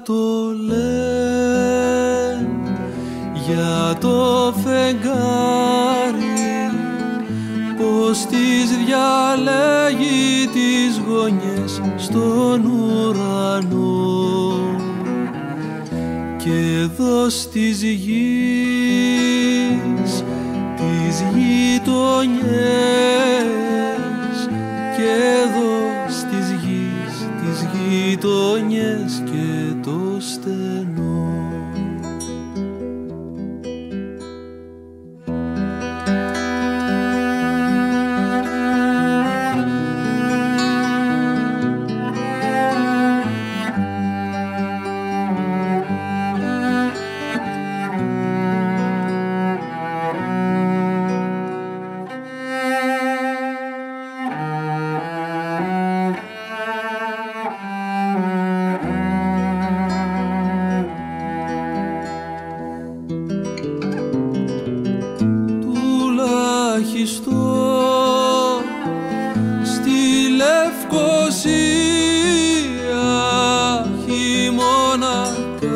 το λένε για το φεγγάρι, πως τις διαλέγει τις γωνιές στον ουρανό, και εδώ στις γης τις γειτονιές, και εδώ στις γης τις γειτονιές και το στενό. Στη Λευκοσία χειμώνα,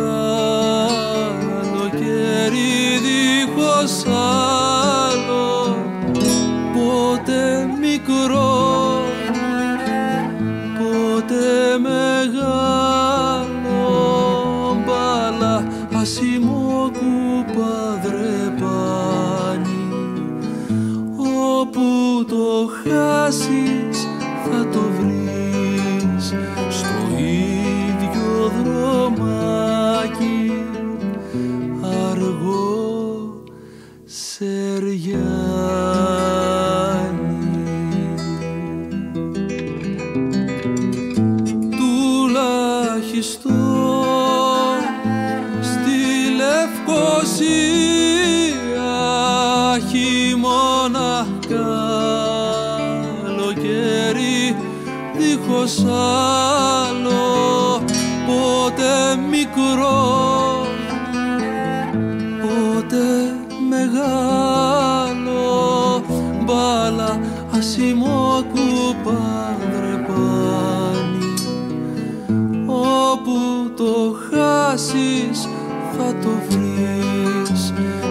καλοκαίρι δίχως άλλο, πότε μικρό, πότε μεγάλο, μπάλα, ασημό, κούπα, δρεπάνι, όπου το χάσεις θα το βρεις στο ίδιο δρομάκι, αργό Σεριάνι. Τουλάχιστον στη Λευκοσία χειμώνα, καλοκαίρι δίχως άλλο, πότε μικρό, πότε μεγάλο, μπάλα, ασημό, κούπα, δρεπάνι, όπου το χάσεις θα το βρεις